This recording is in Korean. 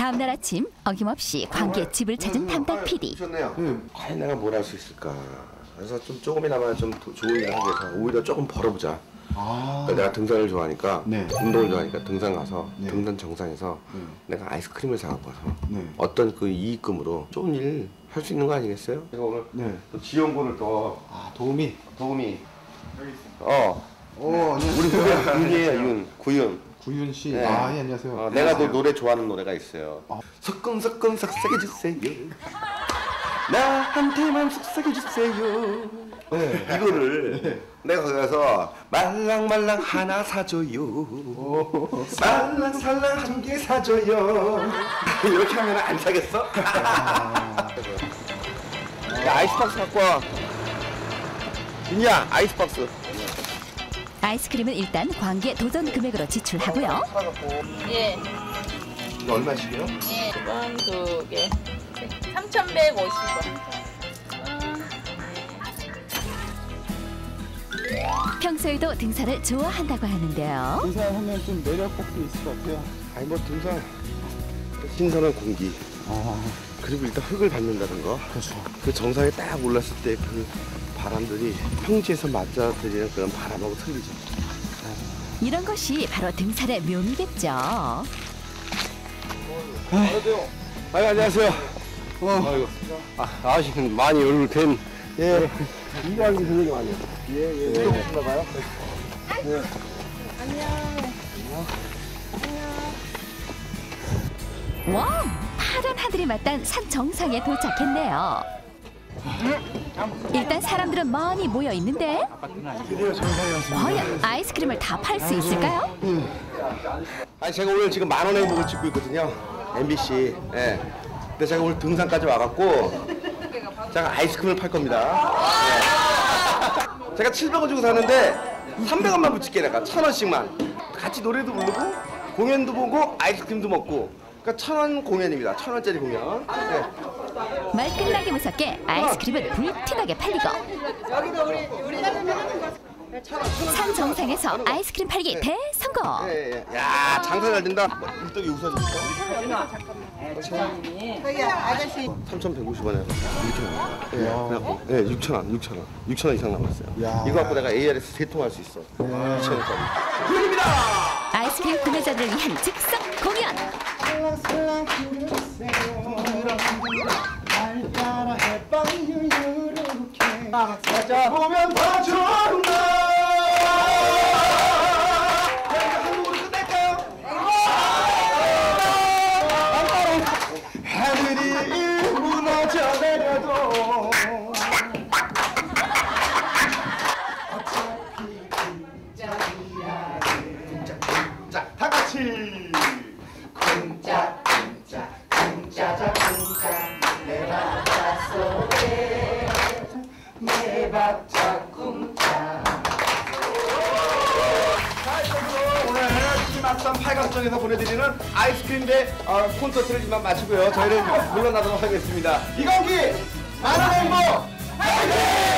다음 날 아침 어김없이 광기의 집을 찾은 담당 PD. 좋네요. 과연 내가 뭘 할 수 있을까? 그래서 좀 조금이나마 좀 좋은 일을 하기 위해서 오히려 조금 벌어보자. 그러니까 내가 등산을 좋아하니까 운동을 좋아하니까 등산 가서 등산 정상에서 내가 아이스크림을 사갖고 와서 어떤 그 이익금으로 좋은 일 할 수 있는 거 아니겠어요? 제가 오늘 또 지원군을 또 도우미 여기 있습니다. 안녕하세요. 우리 윤이에요. 구윤 씨. 네. 예, 안녕하세요. 내가 또 노래 좋아하는 노래가 있어요. 석근석근 삭삭해주세요. 나한테만 속삭여주세요. 이거를 내가 거기 가서 말랑말랑 하나 사줘요. 말랑살랑 한 개 사줘요. 이렇게 하면 안 사겠어? 야, 아이스박스 갖고 와. 윤이야, 아이스박스. 아이스크림은 일단 광기의 도전 금액으로 지출하고요. 예. 이거 얼마씩이요? 예. 이건 2개. 3,150원. 평소에도 등산을 좋아한다고 하는데요. 등산하면 좀 매력밖에 있을 것 같아요. 아니 뭐 등산 신선한 공기 그리고 일단 흙을 밟는다는 거. 그렇죠. 그 정상에 딱 올랐을 때 그 바람들이 평지에서 맞아들이는 그런 바람하고 틀리죠. 이런 것이 바로 등산의 묘미겠죠. 아유, 안녕하세요. 아이고. 아저씨는 많이 얼굴 뵌. 예. 인간이 굉장히 많이. 예. 운동 오신가 봐요? 네. 와, 파란 하늘이 맞닿은 산 정상에 도착했네요. 일단 사람들은 많이 모여 있는데 과연 아이스크림을 다 팔 수 있을까요? 아니 제가 오늘 지금 만원 행복을 찍고 있거든요. MBC. 예. 근데 제가 오늘 등산까지 와갖고 제가 아이스크림을 팔 겁니다. 예. 제가 700원 주고 샀는데 300원만 붙일게 내가 1,000원씩만. 같이 노래도 부르고 공연도 보고 아이스크림도 먹고. 그러니까 1,000원 공연입니다. 1,000원짜리 공연. 예. 말 끝나기 무섭게 아이스크림은 불티나게 팔리고 산 정상에서 아이스크림 팔기 대성공. 예. 야, 장사 잘 된다. 일떡이 웃어줍니까? 저기 아저씨. 3,150원에 이렇게 나왔어요. 예, 6,000원. 6,000원 이상 남았어요. 야. 이거 갖고 내가 ARS 3통 할 수 있어. 2,000원짜리. 아이스크림 구매자들을 위한 즉석 공연. 보면 더 좋은 날. 한국으로 끝낼까요? 하늘이 무너져 내려도 자, 다 같이 쿵짝 쿵짜자 쿵짝 내 바닷속에 내 밥짝 쿵짝. 자, 이것으로 오늘 신악산 8강정에서 보내드리는 아이스크림 대 콘서트를 이만 마치고요. 저희는 물러나도록 하겠습니다. 이건기 만원 행복 화이팅!